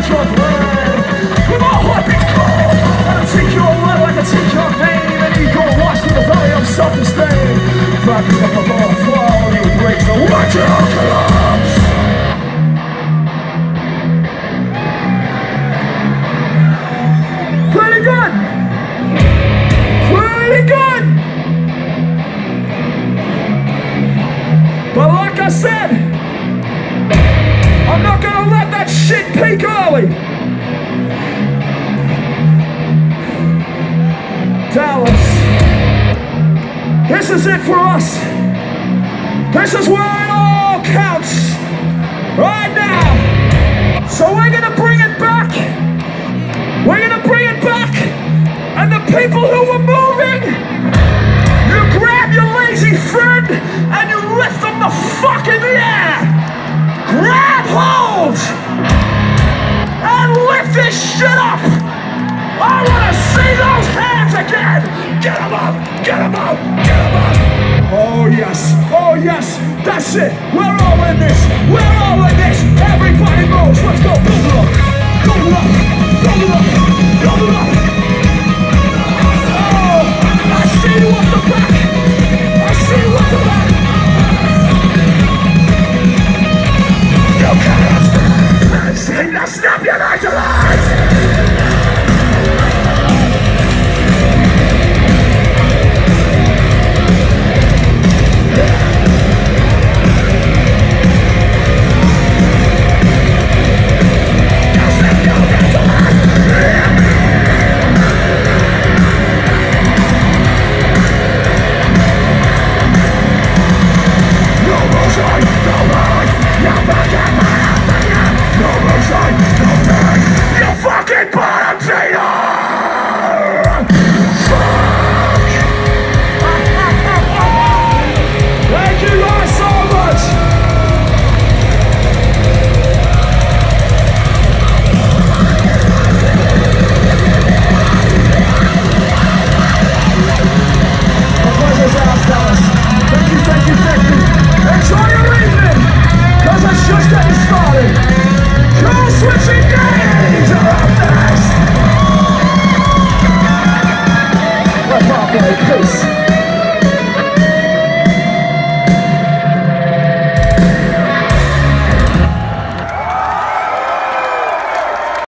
your brain. With my heartbeats cold, I'll take your life like I take your pain. And you go wash through the valley of self-esteem. Practice like a ball fall, you break the watch out collapse. Pretty good. Pretty good. But like I said, I'm not gonna let that shit peak early. Dallas, this is it for us. This is where it all counts. Right now. So we're gonna bring it back. We're gonna bring it back. And the people who were moving, you grab your lazy friend and you lift them the fuck in the air. Grab hold and lift this shit up. I wanna see those hands again. Get them up, get them up, get them up. Oh yes, that's it. We're all in this, we're all in this. Everybody moves, let's go. Build it up, build it up, build it up, build it up. Oh, I see you up the back. I see you up the back. You can't snap your night alive.